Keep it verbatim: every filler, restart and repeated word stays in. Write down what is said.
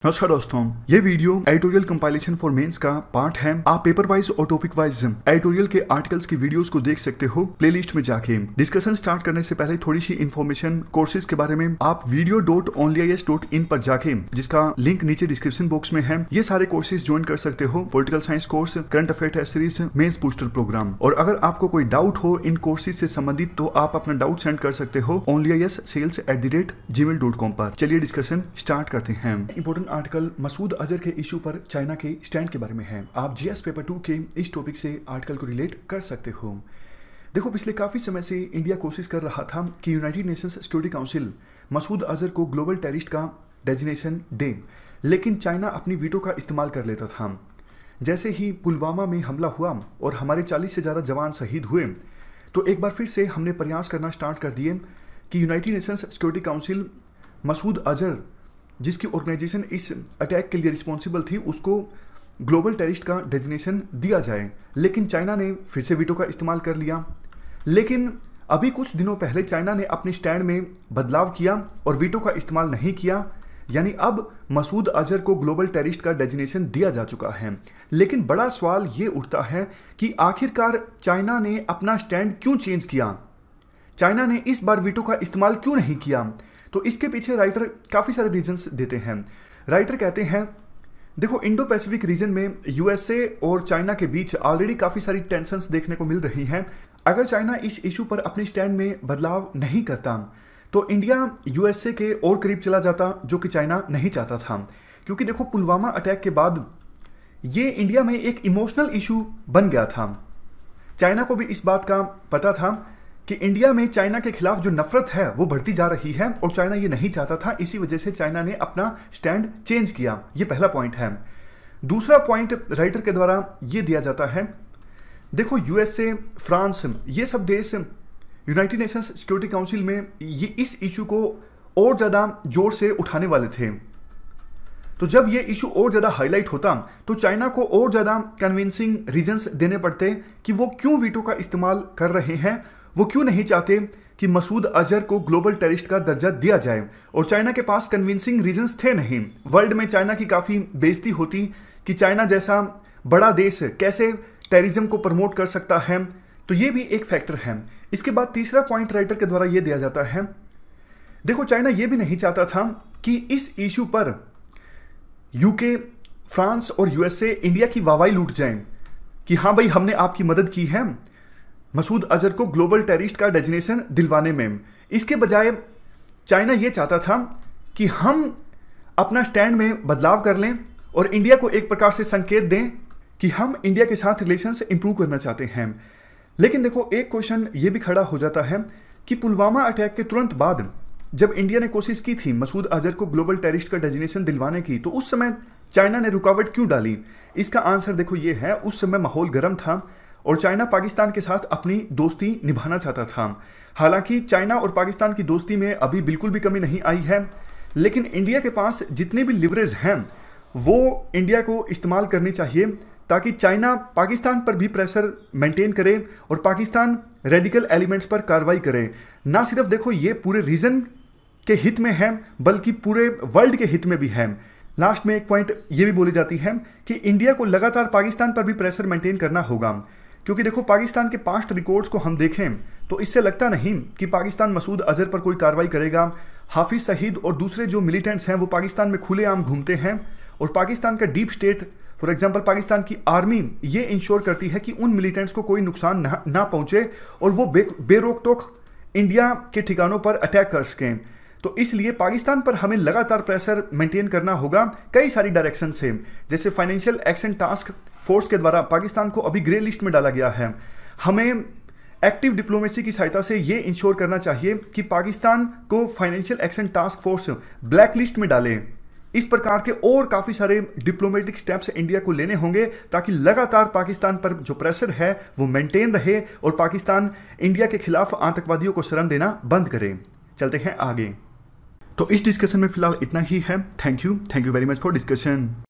नमस्कार दोस्तों, ये video editorial compilation for mains का पार्ट है। आप पेपर वाइज और टॉपिक वाइज एडिटोरियल के आर्टिकल्स की वीडियोस को देख सकते हो प्लेलिस्ट में जाके। डिस्कशन स्टार्ट करने से पहले थोड़ी सी इन्फॉर्मेशन कोर्सेज के बारे में, आप video dot only I S dot in पर जाके, जिसका लिंक नीचे डिस्क्रिप्शन बॉक्स में है, ये सारे कोर्सेज ज्वाइन कर सकते हो। Political science course, current affair series, mains booster programme. और अगर आपको कोई डाउट हो इन कोर्सेज से संबंधित तो आप अपना डाउट सेंड कर सकते हो only I S sales at the rate Gmail dot com पर। चलिए डिस्कशन स्टार्ट करते हैं। इंपॉर्टेंट आर्टिकल मसूद अजहर के इशू पर चाइना के स्टैंड के बारे में है। आप जीएस पेपर टू के इस टॉपिक से आर्टिकल को रिलेट कर सकते हो। देखो, पिछले काफी समय से इंडिया कोशिश कर रहा था कि United Nations Security Council Masood Azhar को ग्लोबल टेररिस्ट का डेजिग्नेशन दे, लेकिन चाइना अपनी वीटो का इस्तेमाल कर लेता था। जैसे ही पुलवामा में हमला हुआ और हमारे चालीस से ज़्यादा जवान शहीद हुए, तो एक बार फिर से हमने प्रयास करना स्टार्ट कर दिए कि United Nations Security Council Masood Azhar, जिसकी ऑर्गेनाइजेशन इस अटैक के लिए रिस्पॉन्सिबल थी, उसको ग्लोबल टेररिस्ट का डेजिग्नेशन दिया जाए। लेकिन चाइना ने फिर से वीटो का इस्तेमाल कर लिया। लेकिन अभी कुछ दिनों पहले चाइना ने अपने स्टैंड में बदलाव किया और वीटो का इस्तेमाल नहीं किया, यानी अब मसूद अजहर को ग्लोबल टेररिस्ट का डेजिग्नेशन दिया जा चुका है। लेकिन बड़ा सवाल ये उठता है कि आखिरकार चाइना ने अपना स्टैंड क्यों चेंज किया, चाइना ने इस बार वीटो का इस्तेमाल क्यों नहीं किया। तो इसके पीछे राइटर काफ़ी सारे रीजंस देते हैं। राइटर कहते हैं, देखो, इंडो पैसिफिक रीजन में यूएसए और चाइना के बीच ऑलरेडी काफ़ी सारी टेंशंस देखने को मिल रही हैं। अगर चाइना इस इशू पर अपने स्टैंड में बदलाव नहीं करता तो इंडिया यूएसए के और करीब चला जाता, जो कि चाइना नहीं चाहता था। क्योंकि देखो, पुलवामा अटैक के बाद ये इंडिया में एक इमोशनल इशू बन गया था। चाइना को भी इस बात का पता था कि इंडिया में चाइना के खिलाफ जो नफरत है वो बढ़ती जा रही है और चाइना ये नहीं चाहता था। इसी वजह से चाइना ने अपना स्टैंड चेंज किया। ये पहला पॉइंट है। दूसरा पॉइंट राइटर के द्वारा ये दिया जाता है, देखो, यूएसए, फ्रांस, ये सब देश यूनाइटेड नेशंस सिक्योरिटी काउंसिल में ये इस इशू को और ज़्यादा जोर से उठाने वाले थे। तो जब ये इशू और ज़्यादा हाईलाइट होता तो चाइना को और ज़्यादा कन्विंसिंग रीजंस देने पड़ते कि वो क्यों वीटो का इस्तेमाल कर रहे हैं, वो क्यों नहीं चाहते कि मसूद अजहर को ग्लोबल टेररिस्ट का दर्जा दिया जाए। और चाइना के पास कन्विंसिंग रीजंस थे नहीं। वर्ल्ड में चाइना की काफ़ी बेइज्जती होती कि चाइना जैसा बड़ा देश कैसे टेररिज्म को प्रमोट कर सकता है। तो ये भी एक फैक्टर है। इसके बाद तीसरा पॉइंट राइटर के द्वारा ये दिया जाता है, देखो, चाइना ये भी नहीं चाहता था कि इस इशू पर यूके, फ्रांस और यूएसए इंडिया की वाहवाही लूट जाए कि हाँ भाई, हमने आपकी मदद की है मसूद अजहर को ग्लोबल टेररिस्ट का डेजिग्नेशन दिलवाने में। इसके बजाय चाइना ये चाहता था कि हम अपना स्टैंड में बदलाव कर लें और इंडिया को एक प्रकार से संकेत दें कि हम इंडिया के साथ रिलेशंस इंप्रूव करना चाहते हैं। लेकिन देखो, एक क्वेश्चन ये भी खड़ा हो जाता है कि पुलवामा अटैक के तुरंत बाद जब इंडिया ने कोशिश की थी मसूद अजहर को ग्लोबल टेररिस्ट का डेजिग्नेशन दिलवाने की, तो उस समय चाइना ने रुकावट क्यों डाली। इसका आंसर देखो ये है, उस समय माहौल गर्म था और चाइना पाकिस्तान के साथ अपनी दोस्ती निभाना चाहता था। हालांकि चाइना और पाकिस्तान की दोस्ती में अभी बिल्कुल भी कमी नहीं आई है, लेकिन इंडिया के पास जितने भी लिवरेज हैं वो इंडिया को इस्तेमाल करनी चाहिए ताकि चाइना पाकिस्तान पर भी प्रेशर मेंटेन करे और पाकिस्तान रेडिकल एलिमेंट्स पर कार्रवाई करे। ना सिर्फ देखो ये पूरे रीजन के हित में है, बल्कि पूरे वर्ल्ड के हित में भी है। लास्ट में एक पॉइंट ये भी बोली जाती है कि इंडिया को लगातार पाकिस्तान पर भी प्रेशर मेंटेन करना होगा। क्योंकि देखो, पाकिस्तान के पास्ट रिकॉर्ड्स को हम देखें तो इससे लगता नहीं कि पाकिस्तान मसूद अजहर पर कोई कार्रवाई करेगा। हाफिज सईद और दूसरे जो मिलिटेंट्स हैं वो पाकिस्तान में खुलेआम घूमते हैं और पाकिस्तान का deep state, for example Pakistan की आर्मी, ये इंश्योर करती है कि उन मिलिटेंट्स को कोई नुकसान ना, ना पहुंचे और वो बे बेरोक टोक इंडिया के ठिकानों पर अटैक कर सकें। तो इसलिए पाकिस्तान पर हमें लगातार प्रेशर मेंटेन करना होगा कई सारी डायरेक्शन से। जैसे फाइनेंशियल एक्शन टास्क फोर्स के द्वारा पाकिस्तान को अभी ग्रे लिस्ट में डाला गया है। हमें एक्टिव डिप्लोमेसी की सहायता से ये इंश्योर करना चाहिए कि पाकिस्तान को financial action task force black list में डाले। इस प्रकार के और काफ़ी सारे डिप्लोमेटिक स्टेप्स इंडिया को लेने होंगे ताकि लगातार पाकिस्तान पर जो प्रेशर है वो मेंटेन रहे और पाकिस्तान इंडिया के खिलाफ आतंकवादियों को शरण देना बंद करे। चलते हैं आगे। तो इस डिस्कशन में फिलहाल इतना ही है। Thank you thank you very much for discussion.